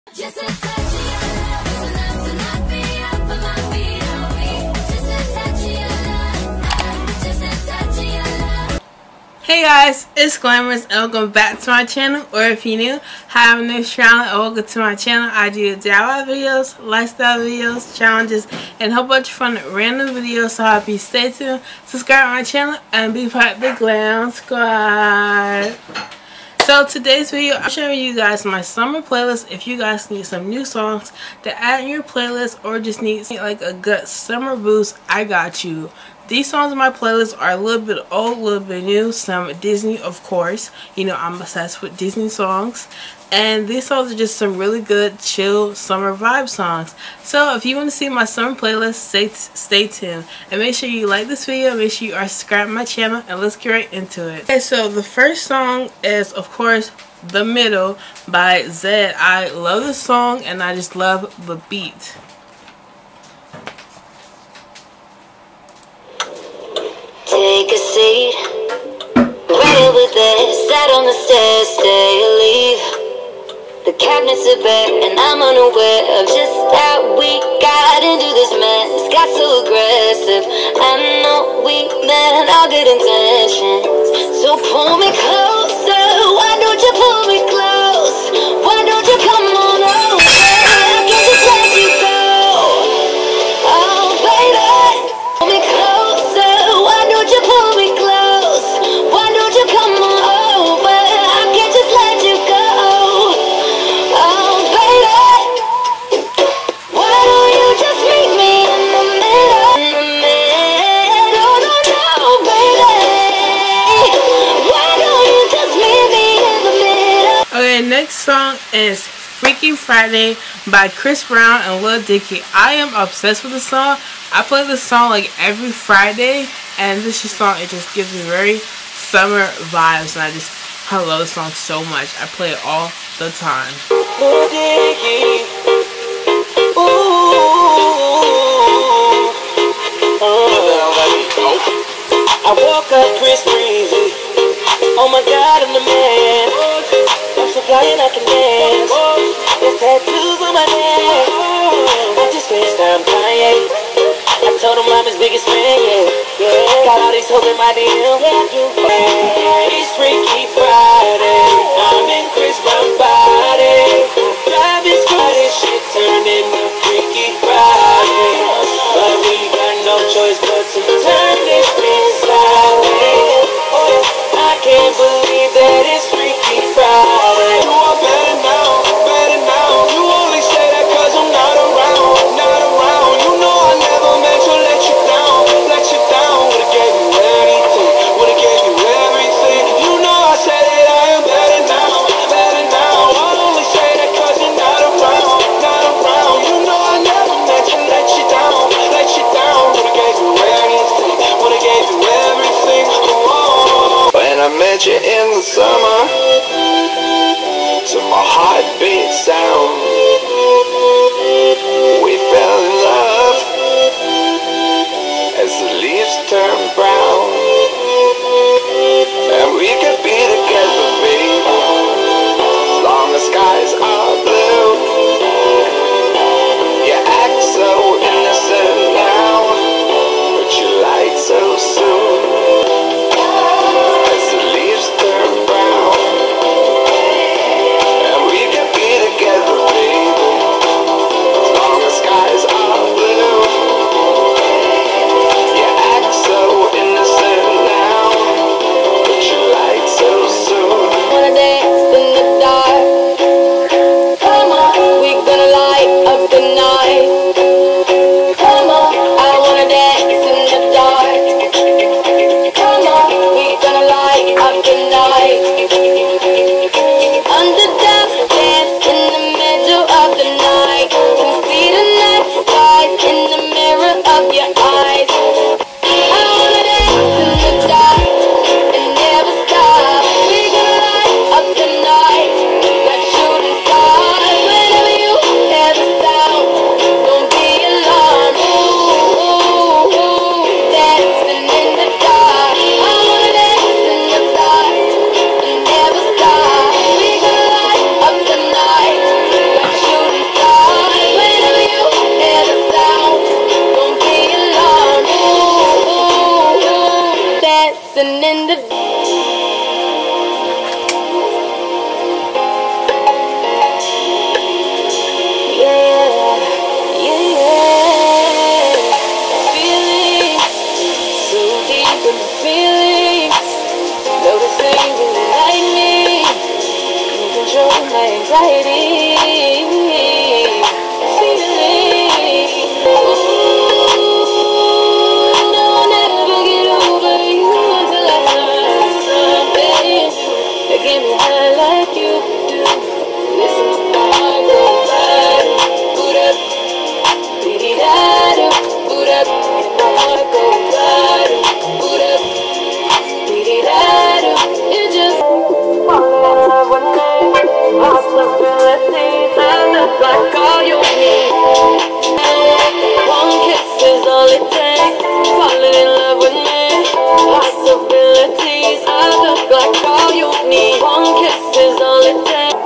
Just a touch of your love is enough to knock me off of my feet. Oh, just a touch of your love, just a touch of your love. Hey guys, it's Glamorous and welcome back to my channel. Or if you're new, hi, I'm new channel and welcome to my channel. I do DIY videos, lifestyle videos, challenges, and a whole bunch of fun random videos. So I hope you stay tuned, subscribe to my channel, and be part of the Glam Squad. So today's video, I'm showing you guys my summer playlist. If you guys need some new songs to add in your playlist or just need like a good summer boost, I got you. These songs in my playlist are a little bit old, a little bit new. Some Disney, of course. You know, I'm obsessed with Disney songs. And these songs are just some really good, chill, summer vibe songs. So if you want to see my summer playlist, stay tuned. And make sure you like this video, make sure you are subscribed to my channel, and let's get right into it. Okay, so the first song is, of course, The Middle by Zed. I love this song, and I just love the beat. Take a seat, right over there, sat on the stairs, stay or leave. The cabinets are bare and I'm unaware of just how we got into this mess. Got so aggressive, I know we meant all good intentions. So pull me closer, why don't you pull me close? Why don't you come on over? I can't just let you go. Oh baby, pull me closer. Why don't you pull me close? Why don't you come on over? I can't just let you go. Oh baby, why don't you just meet me in the middle? No, no, no, baby. Why don't you just meet me in the middle? Okay, next song is Freaky Friday by Chris Brown and Lil Dicky. I am obsessed with this song. I play this song like every Friday, and this song, it just gives me very summer vibes, and I love this song so much. I play it all the time. Lil Dicky, I woke up Chris Breezy. Oh my God, I'm the man. I'm so fly and I can dance. There's tattoos on my neck. I just FaceTime Kanye. I told him I'm his biggest fan, yeah. Got all these hoes in my DM. It's Freaky Friday. I'm in Chris Brown's body. Drive this Friday shit turned into Freaky Friday. But we got no choice but to turn this bitch sideways. I can't believe that it's Freaky Friday. You are better now, better now. You only say that cause I'm not around, not around. You know I never meant to let you down, let you down. Would've gave you anything, would've gave you everything. You know I said that I am better now, better now. I only say that cause you're not around, not around. You know I never meant to let you down, let you down. Would've gave you anything, would've gave you everything. Oh. When I met you in the summer, to my heartbeat sound, we fell in love as the leaves turn brown. And we could be together, baby, as long as skies are blue. You act so innocent now, but you lied so soon. As the leaves turn brown, listening to. My anxiety, feeling. Ooh, I'll never get over you until I find something that get me high like you do. Listen to my heart go right, boot up, dee-dee-da-do, boot up. My heart go right, boot up, dee-dee-da-do. It just fall in love with me. Possibilities, I look like all you need. One kiss is all it takes. Falling in love with me. Possibilities, I look like all you need. One kiss is all it takes.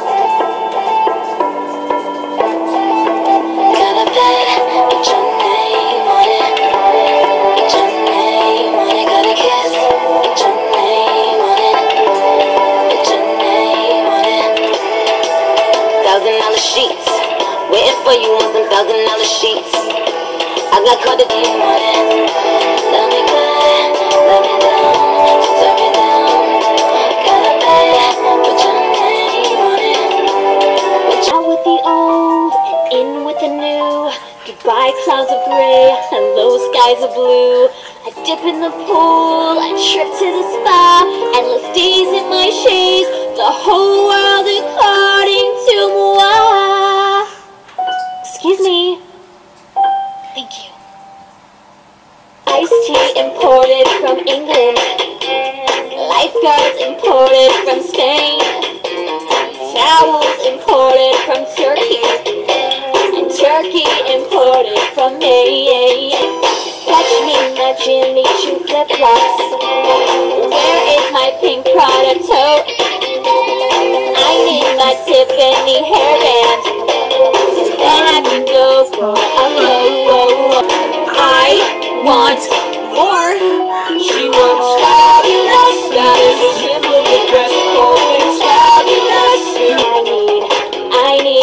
Got a bed, put your name on it. Put your name on it. Got a kiss, put your name on it. Put your name on it. $1,000 sheets, waiting for you on some $1,000 sheets. I got caught the game on it. Love me good, love me down, turn me down. Gotta pay, put your name on it. Out with the old, in with the new. Goodbye clouds of gray, hello skies of blue. I dip in the pool, I trip to the spa. Endless days in my shades, the whole world according to moi. Excuse me. Thank you. Iced tea imported from England. Lifeguards imported from Spain. Towels imported from Turkey. And Turkey imported from me. Catch me in my Jimmy Choo flip-flops. Where is my pink Prada tote? I need my Tiffany hairband. Then I can go for a low. I want more. She wants fabulous. That is a simple dress code. It's fabulous. I need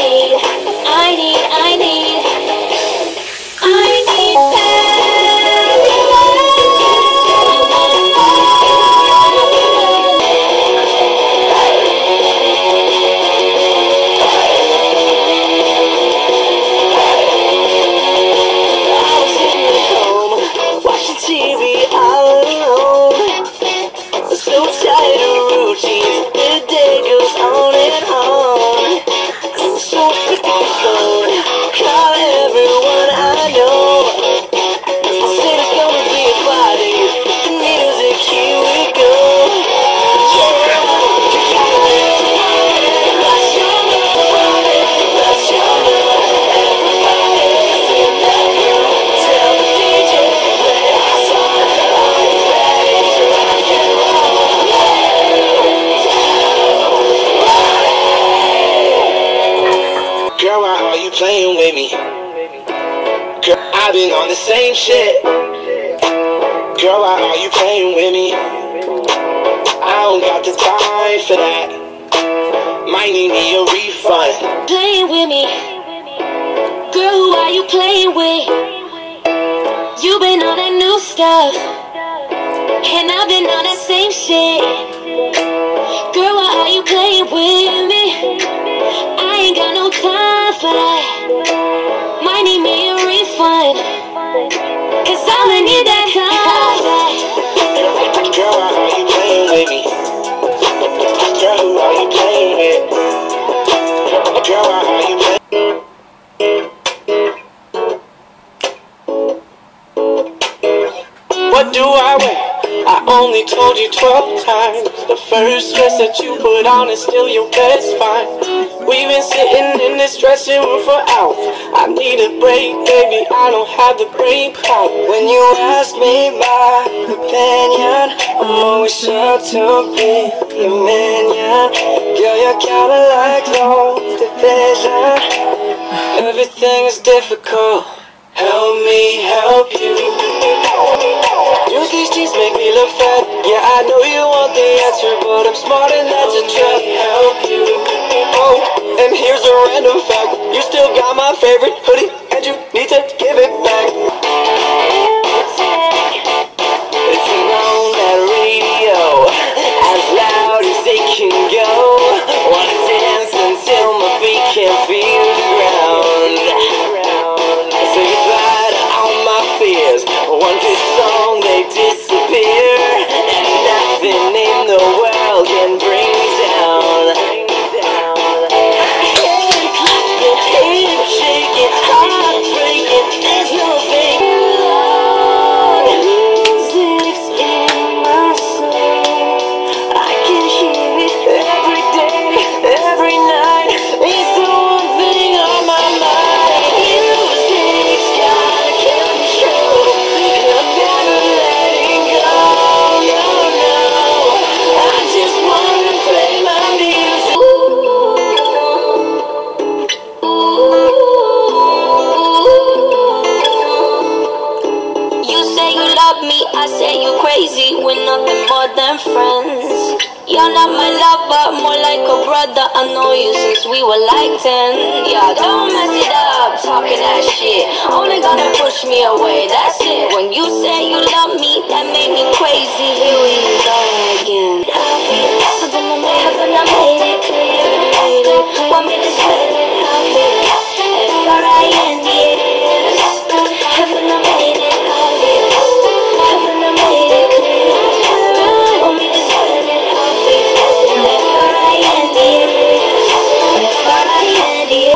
Girl, why are you playing with me? Girl, I've been on the same shit. Girl, why are you playing with me? I don't got the time for that. Might need me a refund. Playing with me. Girl, who are you playing with? You been on that new stuff, and I've been on that same shit. Girl, why are you playing with me? I ain't got no time for that. Might need me a refund, 'cause I'ma need that time back. Girl, why are you playing with me? Girl, who are you playing with? Girl, why are you playing? What do I wear? I only told you 12 times. The first dress that you put on is still your best find. We've been sitting in this dressing room for hours. I need a break, baby, I don't have the brain power. When you ask me my opinion, I'm always sure to be your minion. Girl, you're kinda like low division. Everything is difficult. Help me help you. Do these jeans make me look fat? Yeah, I know you want the answer, but I'm smart and that's a trap. Help you. Oh, and here's a random fact. You still got my favorite hoodie, and you need to give it back. It's on that radio, as loud as they can go. Wanna dance until my feet can't feel the ground. Say goodbye to all my fears. One good song, they disappear, and nothing in the world can bring me down. Head clapping, hip shaking, heart breaking. There's no faking. Music's in my soul. I can hear it every day, every night. It's the one thing on my mind. Music's got control. I'm never letting go. No, no. I just wanna play my music. You say you love me, I say you crazy. We're nothing more than friends. You're not my lover, more like a brother. I know you since we were like 10. Yeah, don't mess it up, talking that shit. Only gonna push me away, that's it. When you say you love me, that made me crazy. Here we go again. Haven't I made it clear? Want me to spell it? F-R-I-N-D-S. Haven't I made it obvious? Haven't I made it clear? Want me to spell it? F-R-I-N-D-S. F-R-I-N-D-S.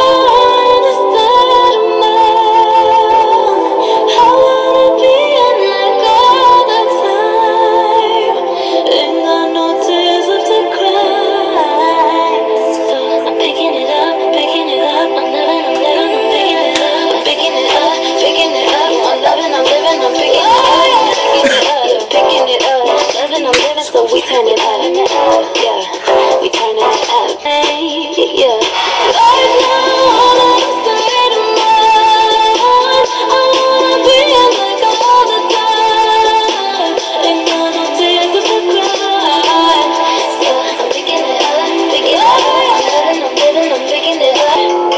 I wanna be in like all the time. Ain't got no tears left to cry. So I'm picking it up, picking it up. I'm living, I'm living, I'm picking it up. I'm picking it up, picking it up. I'm loving, I'm living, I'm picking it up. Picking it up, living, I'm living. So we turn it up, yeah. We turn it up, hey, yeah. Right now, all of a sudden, I wanna be like all the time. Ain't got no tears left to cry. So I'm picking it up, picking it up. I'm living, I'm picking it up.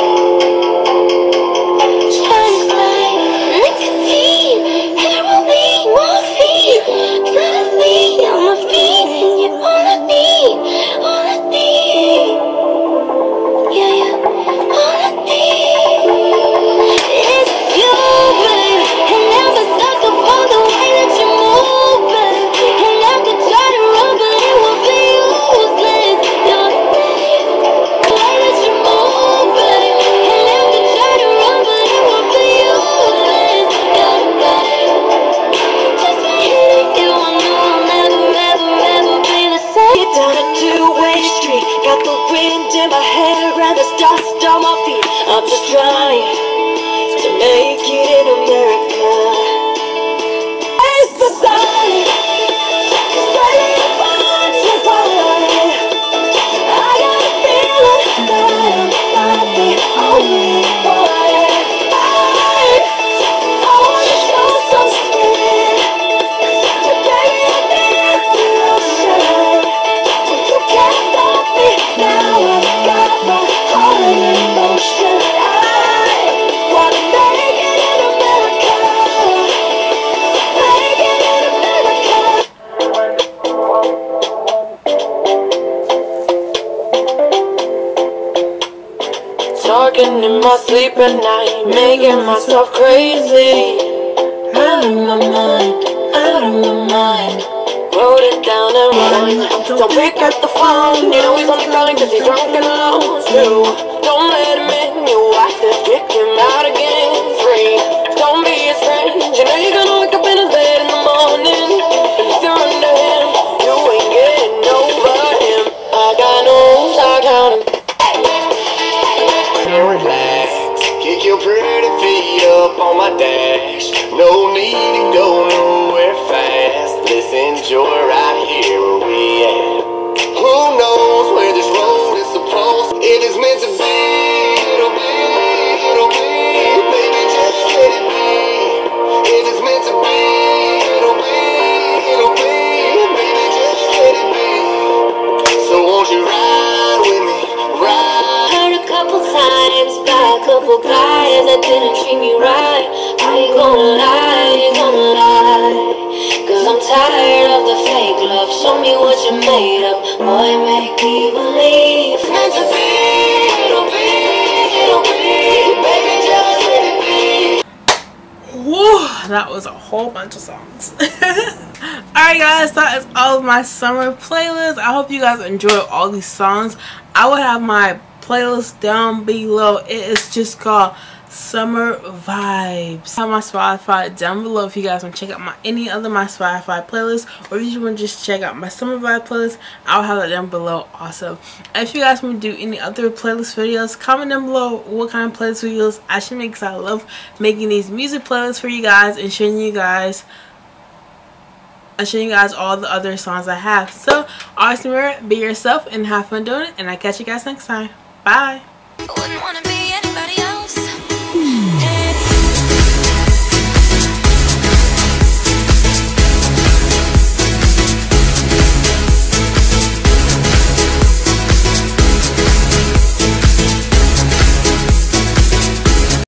Shines like nicotine, heroin, morphine. Suddenly I'm a fiend, and you're all I need, all I need. Yeah, yeah, all I need is you, babe. And I'm a sucker for the way that you move, babe. And I could try to run, but it will be useless. You're the way that you move, babe. And I could try to run, but it will be useless. You're the just by hitting you, I know I'll never, ever, ever be the same. You're down a two-way street, got the wind in my hair and there's dust on my feet. I'm just trying to make it in America. It's the sun, it's ready to run. I got a feeling that I'm not the only one. I wanna show some spirit. Yeah, baby, I need to shine. You can't stop me now. I've got my heart in motion. I wanna make it in America. Make it in America. Talking in my sleep at night, making myself crazy. Out of my mind, out of my mind. Wrote it down and run. Don't pick up the phone, you know he's only calling cause he's drunk and alone too. Don't let him in, you have to kick him out again. Free, don't be his friend. You know you're gonna wake up in his bed in the morning. And if you're under him, you ain't getting over him. I got no rules, I count him. Relax, kick your pretty feet up on my dash. No need to go nowhere fast. Let's enjoy right here where we at. Who knows where this road is supposed? If it's meant to be, it'll be, it'll be. Baby, just let it be. If it's meant to be, couple guys that didn't treat me right. I ain't gonna lie, cause I'm tired of the fake love. Show me what you made of, boy, make me believe. Meant to be, it'll be, baby, just let it be. Woo, that was a whole bunch of songs. Alright guys, that is all of my summer playlist. I hope you guys enjoy all these songs. I will have my playlist down below. It is just called Summer Vibes. I have my Spotify down below if you guys want to check out any other my Spotify playlists, or if you just want to just check out my Summer Vibe playlist, I'll have that down below also. And if you guys want to do any other playlist videos, comment down below what kind of playlist videos I should make, because I love making these music playlists for you guys and showing you guys all the other songs I have. So always remember, be yourself and have fun doing it, and I'll catch you guys next time. Bye. I wouldn't wanna